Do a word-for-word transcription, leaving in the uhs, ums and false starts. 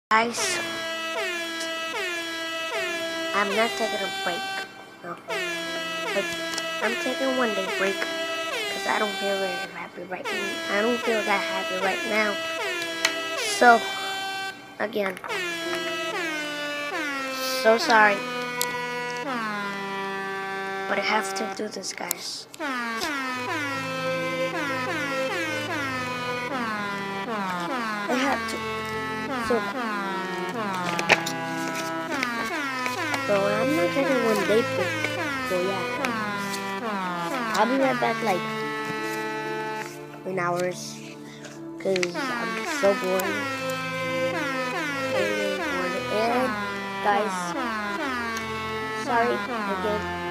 Guys, I'm not taking a break. No. Like, I'm taking one day break because I don't feel very happy right now. I don't feel that happy right now. So, again, so sorry. But I have to do this, guys. I have to. So, so I'm not taking one day break. So yeah, I'll be right back like in hours because I'm so bored. Really bored. And guys, sorry again.